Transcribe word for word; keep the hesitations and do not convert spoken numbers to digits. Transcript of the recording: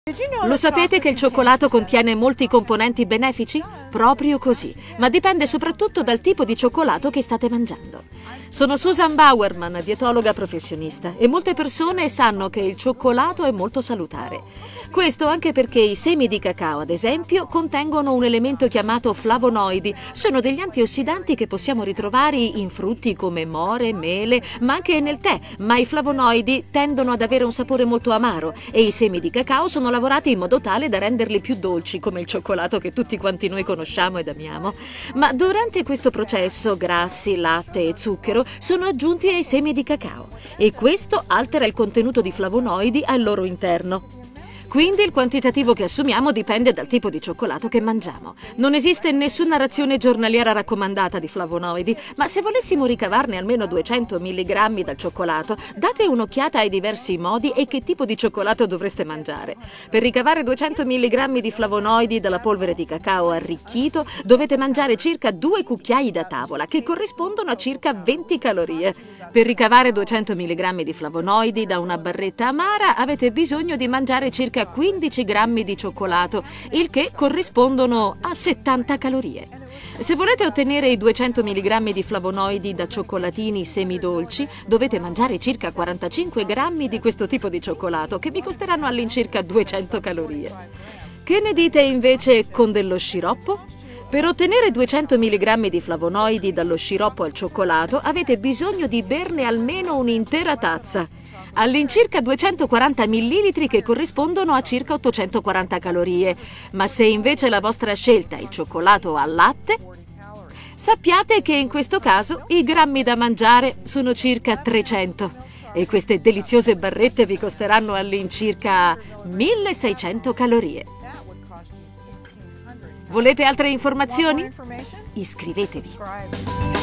Lo sapete che il cioccolato contiene molti componenti benefici? Proprio così, ma dipende soprattutto dal tipo di cioccolato che state mangiando. Sono Susan Bauerman, dietologa professionista, e molte persone sanno che il cioccolato è molto salutare. Questo anche perché i semi di cacao, ad esempio, contengono un elemento chiamato flavonoidi. Sono degli antiossidanti che possiamo ritrovare in frutti come more, mele, ma anche nel tè, ma i flavonoidi tendono ad avere un sapore molto amaro e i semi di cacao sono lavorati in modo tale da renderli più dolci, come il cioccolato che tutti quanti noi conosciamo ed amiamo. Ma durante questo processo grassi, latte e zucchero sono aggiunti ai semi di cacao e questo altera il contenuto di flavonoidi al loro interno. Quindi il quantitativo che assumiamo dipende dal tipo di cioccolato che mangiamo. Non esiste nessuna razione giornaliera raccomandata di flavonoidi, ma se volessimo ricavarne almeno duecento milligrammi dal cioccolato, date un'occhiata ai diversi modi e che tipo di cioccolato dovreste mangiare. Per ricavare duecento milligrammi di flavonoidi dalla polvere di cacao arricchito, dovete mangiare circa due cucchiai da tavola, che corrispondono a circa venti calorie. Per ricavare duecento milligrammi di flavonoidi da una barretta amara, avete bisogno di mangiare circa quindici grammi di cioccolato, il che corrispondono a settanta calorie. Se volete ottenere i duecento milligrammi di flavonoidi da cioccolatini semidolci, dovete mangiare circa quarantacinque grammi di questo tipo di cioccolato, che vi costeranno all'incirca duecento calorie. Che ne dite invece con dello sciroppo? Per ottenere duecento milligrammi di flavonoidi dallo sciroppo al cioccolato avete bisogno di berne almeno un'intera tazza, all'incirca duecentoquaranta millilitri, che corrispondono a circa ottocentoquaranta calorie. Ma se invece la vostra scelta è il cioccolato al latte, sappiate che in questo caso i grammi da mangiare sono circa trecento e queste deliziose barrette vi costeranno all'incirca milleseicento calorie. Volete altre informazioni? Iscrivetevi!